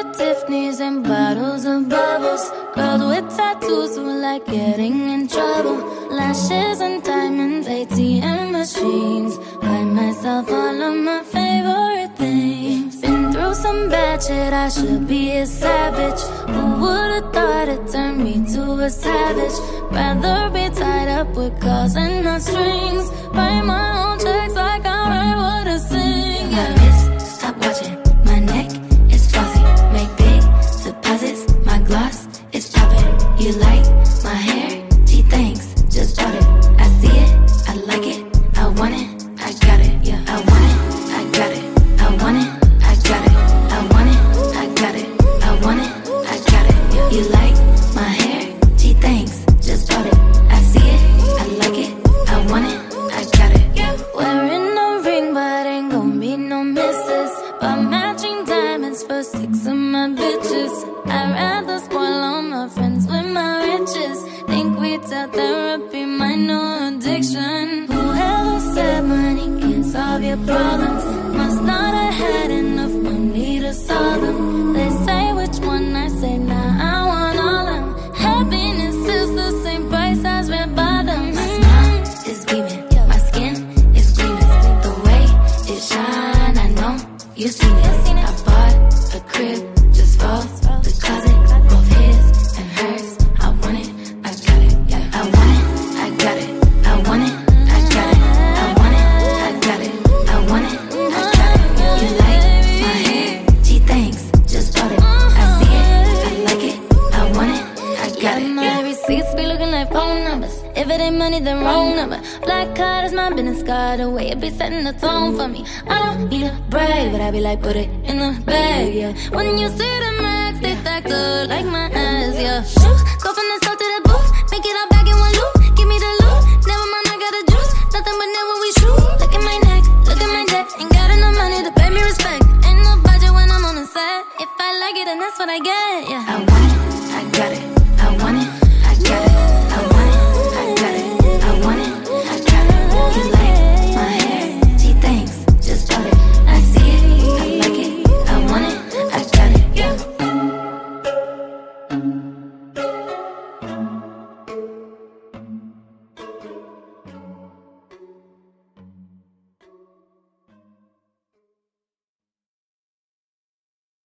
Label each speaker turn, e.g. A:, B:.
A: Tiffany's and bottles of bubbles. Girls with tattoos who like getting in trouble. Lashes and diamonds, ATM machines. Buy myself all of my favorite things. Been through some bad shit, I should be a savage. Who would've thought it turned me to a savage? Rather be tied up with calls and not strings. Write my own checks like I write what I sing. My wrist, stop watching. My neck is flossy. Make big deposits. My gloss is poppin'. You like my hair? Gee, thanks. Just bought it. I see it. I like it. I want it. I got it. Yeah, I want it. I got it. I want it. I got it. I want it. I got it. I want it. I got it. Yeah. You like my hair? Gee, thanks. Just bought it. I see it. I like it. I want it. I got it. Yeah. Wearing a ring, but ain't gon' be no misses. But matching diamonds for 6 of my bitches. I'd rather spoil all my friends with my riches. Think we tell therapy my new addiction. Whoever said money can solve your problems must not have had enough money to solve them. They say which one, I say nah, I want all of them. Happiness is the same price as red bottoms. My smile is beaming, my skin is gleaming. The way it shine, I know you've seen it. I bought a crib just for the closet, both his and hers. I want it, I got it. Yeah, I want it, I got it. I want it, I got it. I want it, I got it. I want it, I got it. You like my hair? Gee, thanks. Just bought it. I see it, I like it. I want it, I got it. My receipts be looking like phone numbers. If it ain't money, then wrong number. Black card is my business card. The way it be setting the tone for me. I don't need a brag, but I be like, put it in the bag, yeah. When you see the max, they stacked up like my ass, yeah. Shoot, go from the south to the booth. Make it all back in one loop. Give me the loot. Never mind, I got the juice. Nothing but never we shoot. Look at my neck, look at my deck. Ain't got enough money to pay me respect. Ain't no budget when I'm on the set. If I like it, then that's what I get, yeah. I want it, I got it.